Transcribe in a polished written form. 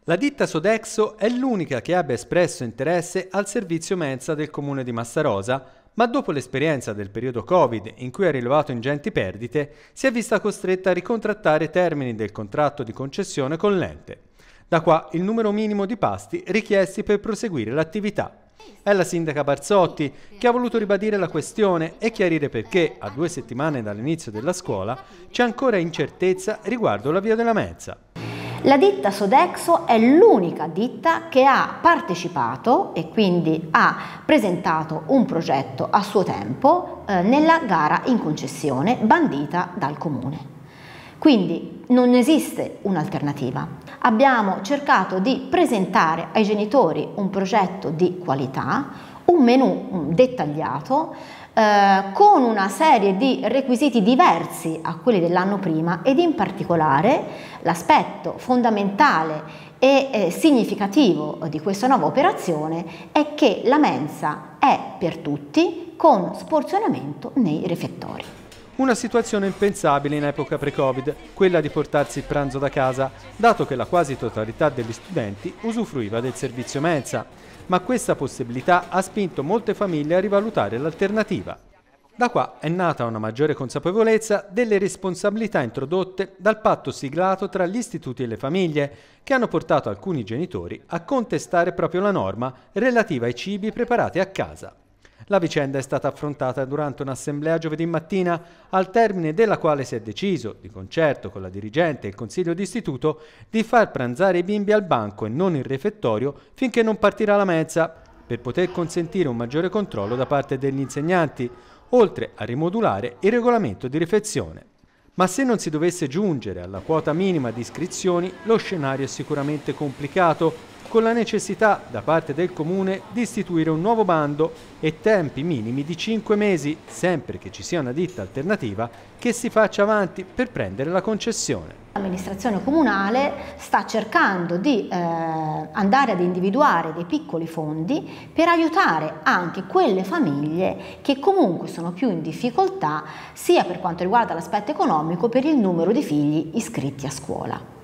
La ditta Sodexo è l'unica che abbia espresso interesse al servizio mensa del comune di Massarosa, ma dopo l'esperienza del periodo Covid, in cui ha rilevato ingenti perdite, si è vista costretta a ricontrattare i termini del contratto di concessione con l'ente. Da qua il numero minimo di pasti richiesti per proseguire l'attività. È la sindaca Barzotti che ha voluto ribadire la questione e chiarire perché, a 2 settimane dall'inizio della scuola, c'è ancora incertezza riguardo l'avvio della mensa. La ditta Sodexo è l'unica ditta che ha partecipato e quindi ha presentato un progetto a suo tempo nella gara in concessione bandita dal comune. Quindi non esiste un'alternativa. Abbiamo cercato di presentare ai genitori un progetto di qualità, un menù dettagliato, con una serie di requisiti diversi a quelli dell'anno prima ed in particolare l'aspetto fondamentale e significativo di questa nuova operazione è che la mensa è per tutti con sporzionamento nei refettori. Una situazione impensabile in epoca pre-Covid, quella di portarsi il pranzo da casa, dato che la quasi totalità degli studenti usufruiva del servizio mensa. Ma questa possibilità ha spinto molte famiglie a rivalutare l'alternativa. Da qua è nata una maggiore consapevolezza delle responsabilità introdotte dal patto siglato tra gli istituti e le famiglie, che hanno portato alcuni genitori a contestare proprio la norma relativa ai cibi preparati a casa. La vicenda è stata affrontata durante un'assemblea giovedì mattina, al termine della quale si è deciso, di concerto con la dirigente e il consiglio d'istituto, di far pranzare i bimbi al banco e non in refettorio finché non partirà la mensa, per poter consentire un maggiore controllo da parte degli insegnanti, oltre a rimodulare il regolamento di refezione. Ma se non si dovesse giungere alla quota minima di iscrizioni, lo scenario è sicuramente complicato, con la necessità da parte del Comune di istituire un nuovo bando e tempi minimi di 5 mesi, sempre che ci sia una ditta alternativa che si faccia avanti per prendere la concessione. L'amministrazione comunale sta cercando di andare ad individuare dei piccoli fondi per aiutare anche quelle famiglie che comunque sono più in difficoltà sia per quanto riguarda l'aspetto economico per il numero di figli iscritti a scuola.